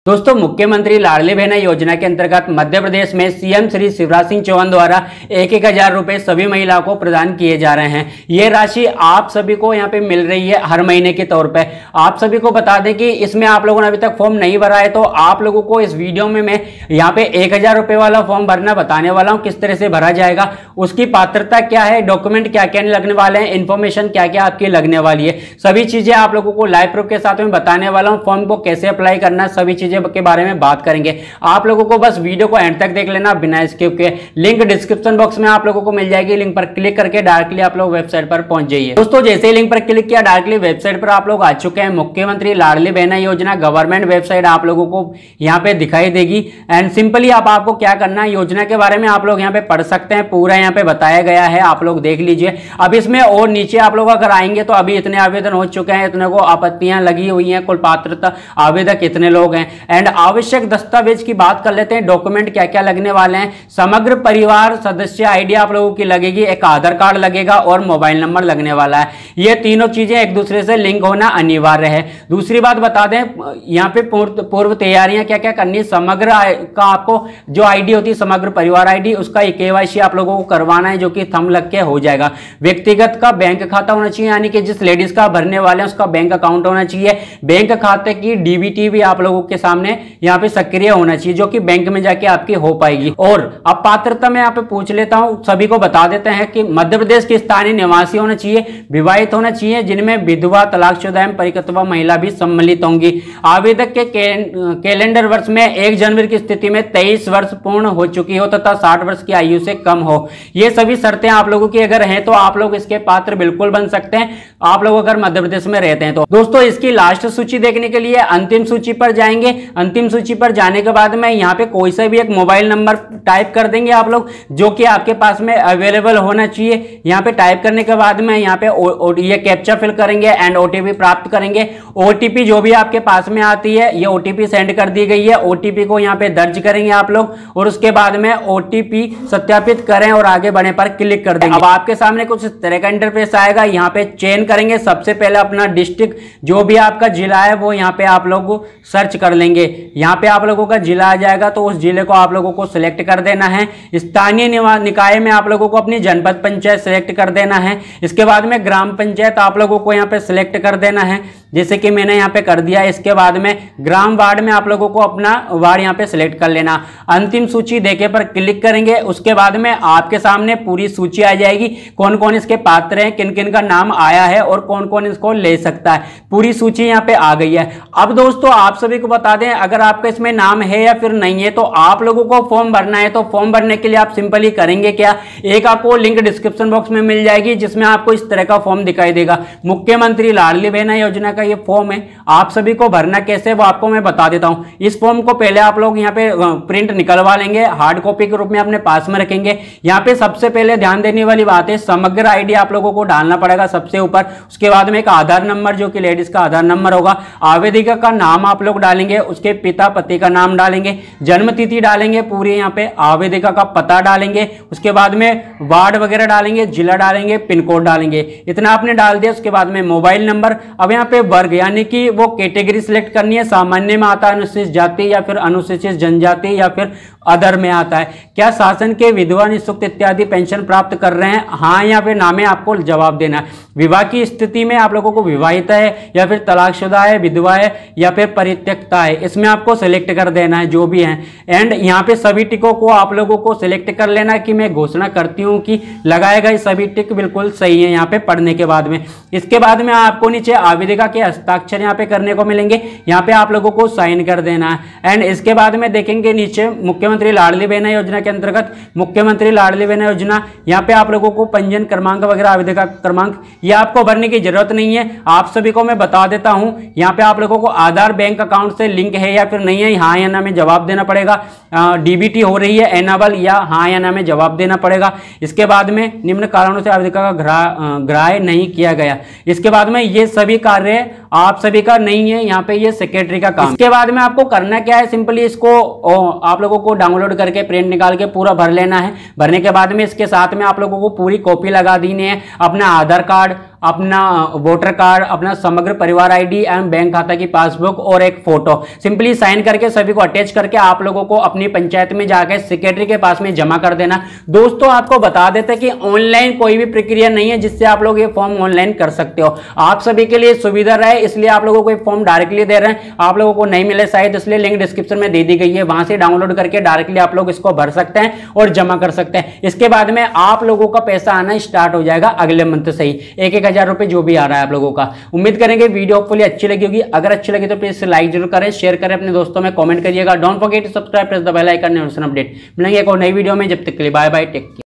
दोस्तों, मुख्यमंत्री लाडली बहना योजना के अंतर्गत मध्य प्रदेश में सीएम श्री शिवराज सिंह चौहान द्वारा 1,000 रुपए सभी महिलाओं को प्रदान किए जा रहे हैं। ये राशि आप सभी को यहाँ पे मिल रही है हर महीने के तौर पे। आप सभी को बता दें कि इसमें आप लोगों ने अभी तक फॉर्म नहीं भरा है, तो आप लोगों को इस वीडियो में मैं यहाँ पे 1,000 रुपए वाला फॉर्म भरना बताने वाला हूँ, किस तरह से भरा जाएगा, उसकी पात्रता क्या है, डॉक्यूमेंट क्या क्या लगने वाले हैं, इन्फॉर्मेशन क्या क्या आपकी लगने वाली है, सभी चीजें आप लोगों को लाइव प्रूफ के साथ में बताने वाला हूँ। फॉर्म को कैसे अप्लाई करना, सभी चीजें के बारे में बात करेंगे। आप लोगों को बस वीडियो को एंड तक देख लेना बिना स्किप के। लिंक डिस्क्रिप्शन बॉक्स में आप लोगों को मिल जाएगी, लिंक पर क्लिक करके डायरेक्टली आप लोग वेबसाइट पर पहुंच जाइए। दोस्तों, जैसे ही लिंक पर क्लिक किया डायरेक्टली वेबसाइट पर आप लोग आ चुके हैं। मुख्यमंत्री लाडली बहना योजना गवर्नमेंट वेबसाइट आप लोगों को यहाँ पे दिखाई देगी। एंड सिंपली आपको क्या करना है, योजना के बारे में आप लोग यहाँ पे पढ़ सकते हैं, पूरा यहाँ पे बताया गया है, आप लोग देख लीजिए। अब इसमें और नीचे आप लोग अगर आएंगे तो अभी इतने आवेदन हो चुके हैं, इतने को आपत्तियां लगी हुई हैं, कुल पात्रता आवेदक इतने लोग हैं। एंड आवश्यक दस्तावेज की बात कर लेते हैं, डॉक्यूमेंट क्या क्या लगने वाले हैं। समग्र परिवार सदस्य आईडी आप लोगों की लगेगी, एक आधार कार्ड लगेगा और मोबाइल नंबर लगने वाला है। ये तीनों चीजें एक दूसरे से लिंक होना अनिवार्य है। दूसरी बात बता दें, यहाँ पे पूर्व तैयारियां क्या क्या करनी है। समग्र का आपको जो आईडी होती है, समग्र परिवार आईडी, उसका केवाईसी आप लोगों को करवाना है, जो कि थंब लग के हो जाएगा। व्यक्तिगत का बैंक खाता होना चाहिए, यानी कि जिस लेडीज का भरने वाले हैं उसका बैंक अकाउंट होना चाहिए। बैंक खाते की डीबीटी भी आप लोगों के सामने यहाँ पे सक्रिय होना चाहिए, जो कि बैंक में जाके आपकी हो पाएगी। और अब पात्रता में यहाँ पे पूछ लेता हूं, सभी को बता देते हैं कि मध्य प्रदेश की स्थानीय निवासी होना चाहिए, विवाहित होना चाहिए, जिनमें विधवा, तलाकशुदा एवं परित्यक्ता महिला भी सम्मिलित होंगी। आवेदक के कैलेंडर वर्ष में 1 जनवरी की स्थिति में 23 वर्ष पूर्ण हो चुकी हो तथा 60 वर्ष की आयु से कम हो। ये सभी शर्तें आप लोगों की अगर हैं तो आप लोग इसके पात्र बिल्कुल बन सकते हैं, आप लोग अगर मध्य प्रदेश में रहते हैं तो। दोस्तों, इसकी लास्ट सूची देखने के लिए अंतिम सूची पर जाएंगे। अंतिम सूची पर जाने के बाद में यहाँ पे कोई सा भी एक मोबाइल नंबर टाइप कर देंगे आप लोग, जो कि आपके पास में अवेलेबल होना चाहिए। यहाँ पे टाइप करने के बाद में यहाँ पे ये कैप्चा फिल करेंगे एंड ओटीपी प्राप्त करेंगे। ओटीपी जो भी आपके पास में आती है, ये ओटीपी सेंड कर दी गई है। ओटीपी को यहाँ पे दर्ज करेंगे आप लोग और उसके बाद में ओटीपी सत्यापित करें और आगे बढ़ने पर क्लिक कर देंगे। अब आपके सामने कुछ इस तरह का इंटरफेस आएगा। यहाँ पे चयन करेंगे, सबसे पहले अपना डिस्ट्रिक्ट जो भी आपका जिला है वो यहाँ पे आप लोग सर्च कर लेंगे। यहाँ पे आप लोगों का जिला आ जाएगा, तो उस जिले को आप लोगों को सिलेक्ट कर देना है। स्थानीय निकाय में आप लोगों को अपनी जनपद पंचायत सिलेक्ट कर देना है। इसके बाद में ग्राम पंचायत आप लोगों को यहाँ पे सिलेक्ट कर देना है, जैसे कि मैंने यहाँ पे कर दिया। इसके बाद में ग्राम वार्ड में आप लोगों को अपना वार्ड यहाँ पे सिलेक्ट कर लेना। अंतिम सूची देखे पर क्लिक करेंगे, उसके बाद में आपके सामने पूरी सूची आ जाएगी, कौन कौन इसके पात्र हैं, किन किन का नाम आया है और कौन कौन इसको ले सकता है। पूरी सूची यहाँ पे आ गई है। अब दोस्तों, आप सभी को बता दें, अगर आपका इसमें नाम है या फिर नहीं है, तो आप लोगों को फॉर्म भरना है। तो फॉर्म भरने के लिए आप सिंपली करेंगे क्या, एक आपको लिंक डिस्क्रिप्शन बॉक्स में मिल जाएगी, जिसमें आपको इस तरह का फॉर्म दिखाई देगा। मुख्यमंत्री लाडली बहना योजना का ये फॉर्म है। आप सभी को भरना कैसे वो आपको मैं बता देता हूं। इस फॉर्म को पहले आप लोग यहाँ पे प्रिंट निकलवा लेंगे, हार्ड कॉपी के रूप में अपने पास में रखेंगे। यहाँ पे सबसे पहले ध्यान देने वाली बात है, समग्र आईडी आप लोगों को डालना पड़ेगा सबसे ऊपर। उसके बाद में एक आधार नंबर, जो कि लेडीज का आधार नंबर होगा। आवेदिका का नाम आप लोग डालेंगे, उसके पिता पति का नाम डालेंगे, जन्म तिथि डालेंगे पूरी, यहाँ पे आवेदिका का पता डालेंगे। उसके बाद में वार्ड वगैरह डालेंगे, जिला डालेंगे, पिन कोड डालेंगे। इतना आपने डाल दिया। उसके बाद में मोबाइल नंबर। अब यहाँ पे वर्ग, यानी कि वो कैटेगरी सिलेक्ट करनी है, सामान्य में आता है, अनुसूचित जाति या फिर अनुसूचित जनजाति या फिर अदर में आता है। क्या शासन के विधवा, निःशुल्क इत्यादि पेंशन प्राप्त कर रहे हैं, हाँ या फिर ना में आपको जवाब देना है। विवाह की स्थिति में आप लोगों को विवाहित है या फिर तलाकशुदा है, विधवा है या फिर परित्यक्ता है, इसमें आपको सिलेक्ट कर देना है जो भी है। एंड यहाँ पे सभी टिकों को आप लोगों को सिलेक्ट कर लेना है, कि मैं घोषणा करती हूँ कि लगाए गए सभी टिक बिल्कुल सही है यहाँ पे पढ़ने के बाद में। इसके बाद में आपको नीचे आवेदिका के हस्ताक्षर यहाँ पे करने को मिलेंगे, यहाँ पे आप लोगों को साइन कर देना है। एंड इसके बाद में देखेंगे नीचे मुख्यमंत्री लाडली बहना योजना के अंतर्गत मुख्यमंत्री लाडली बहना योजना, यहाँ पे आप लोगों को पंजीयन क्रमांक वगैरह, आवेदिका क्रमांक, ये आपको भरने की जरूरत नहीं है। आप सभी को मैं बता देता हूं, यहाँ पे आप लोगों को आधार बैंक अकाउंट से लिंक है या फिर नहीं है, हाँ या ना में जवाब देना पड़ेगा। डीबीटी हो रही है एनाबल, या हाँ या ना में जवाब देना पड़ेगा। इसके बाद में निम्न कारणों से आवेदिका का ग्राह्य नहीं किया गया। इसके बाद में ये सभी कार्य आप सभी का नहीं है, यहाँ पे ये सेक्रेटरी का काम। इसके बाद में आपको करना क्या है, सिंपली इसको आप लोगों को डाउनलोड करके प्रिंट निकाल के पूरा भर लेना है। भरने के बाद में इसके साथ में आप लोगों को पूरी कॉपी लगा देनी है, अपना आधार कार्ड, अपना वोटर कार्ड, अपना समग्र परिवार आईडी एवं बैंक खाता की पासबुक और एक फोटो सिंपली साइन करके सभी को अटैच करके आप लोगों को अपनी पंचायत में जाकर सेक्रेटरी के पास में जमा कर देना। दोस्तों आपको बता देते कि ऑनलाइन कोई भी प्रक्रिया नहीं है जिससे आप लोग ये फॉर्म ऑनलाइन कर सकते हो। आप सभी के लिए सुविधा रहे इसलिए आप लोगों को एक फॉर्म डायरेक्टली दे रहे हैं। आप लोगों को नहीं मिले शायद, इसलिए लिंक डिस्क्रिप्शन में दे दी गई है, वहां से डाउनलोड करके डायरेक्टली आप लोग इसको भर सकते हैं और जमा कर सकते हैं। इसके बाद में आप लोगों का पैसा आना स्टार्ट हो जाएगा अगले मंथ से ही, 1,000 रुपए जो भी आ रहा है आप लोगों का। उम्मीद करेंगे वीडियो आपको अच्छी लगी होगी। अगर अच्छी लगी तो प्लीज लाइक जरूर करें, शेयर करें, अपने दोस्तों में कमेंट करिएगा। Don't forget to subscribe, press the bell icon, update मिलेंगे एक और नई वीडियो में। जब तक के लिए बाय बाय, टेक केयर।